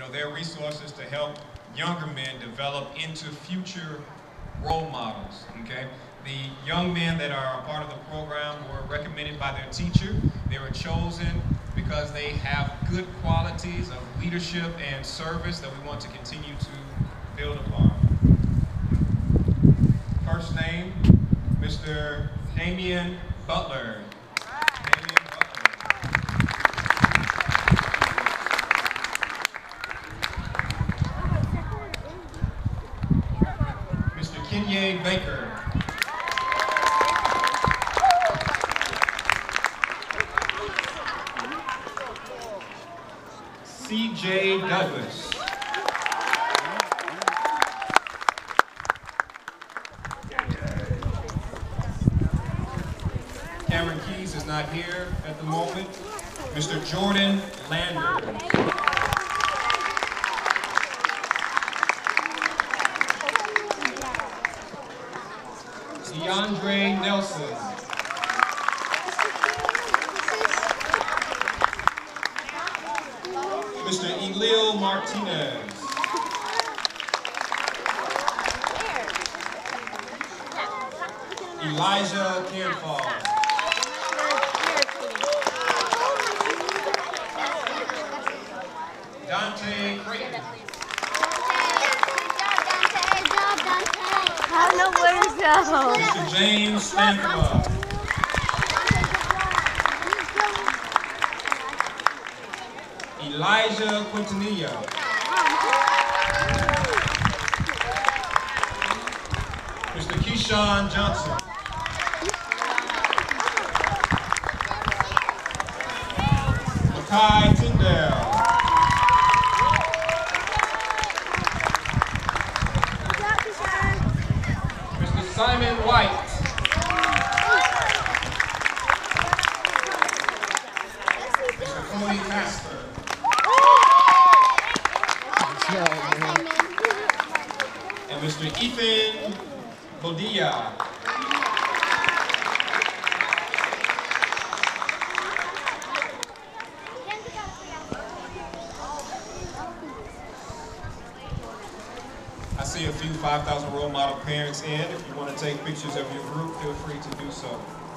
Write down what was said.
their resources to help younger men develop into future role models, okay? The young men that are a part of the program were recommended by their teacher. They were chosen because they have good qualities of leadership and service that we want to continue to build upon. First name, Mr. Damian Butler. Mr. Kenye Baker. C.J. Douglas. Cameron Keys is not here at the moment. Mr. Jordan Lander. DeAndre Nelson. Mr. Elil Martinez. Elijah Canfall. Dante Creighton. I don't know where to go. Mr. James Stanford. Elijah Quintanilla. Mr. Keyshawn Johnson. Makai Tyndale. Mr. Simon White. Mr. Cody Casper. And Mr. Ethan Bodilla. I see a few 5,000 role model parents in. If you want to take pictures of your group, feel free to do so.